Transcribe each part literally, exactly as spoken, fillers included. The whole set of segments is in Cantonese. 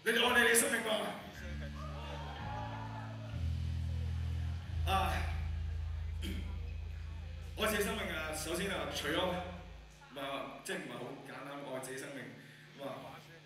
你哋愛你哋生命嗎？啊！愛自己生命啊，首先啊，除咗唔係即係唔係好簡單愛自己生命咁啊，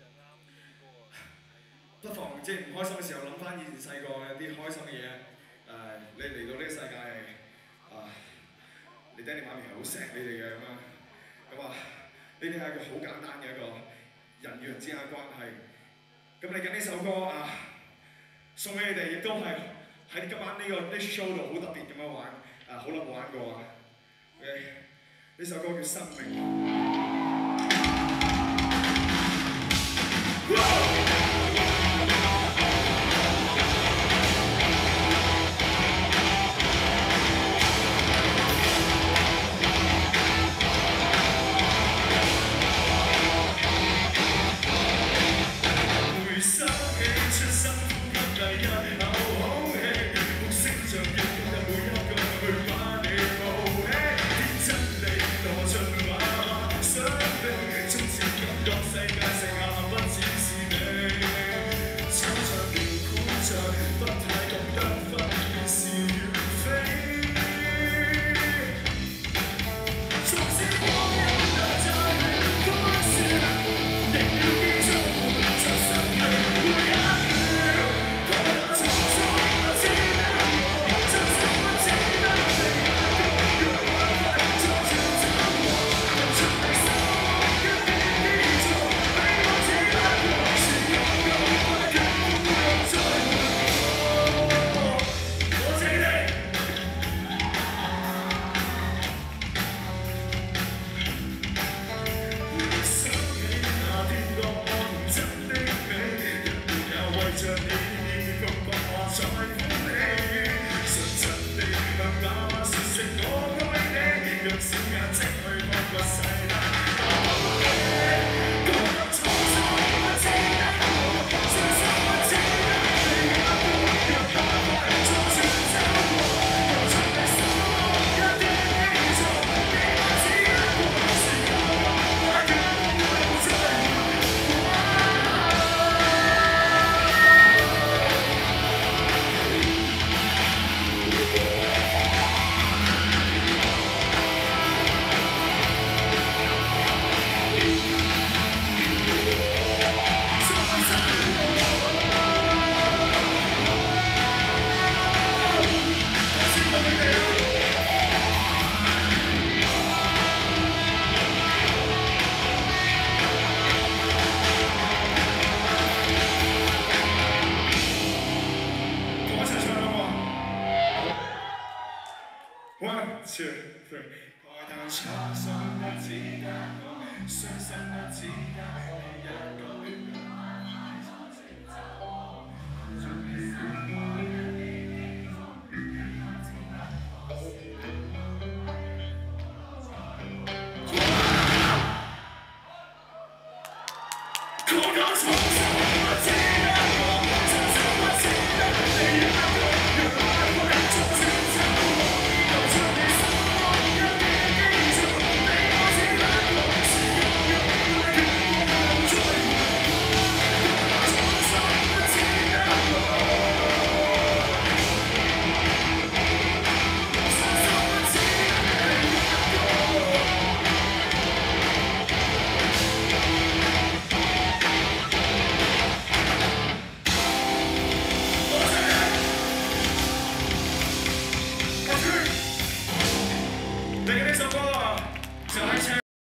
不妨即係唔開心嘅時候諗翻以前細個有啲開心嘅嘢。誒、呃，你嚟到呢個世界係啊，你爹哋媽咪係好錫你哋嘅咁樣，咁啊，呢啲係一個好簡單嘅一個人與人之間嘅關係。咁嚟緊呢首歌啊，送俾你哋，亦都係喺今晚呢、呢個呢 show 度好特別咁樣玩，啊好耐冇玩過啊。OK， 呢首歌叫《生命》。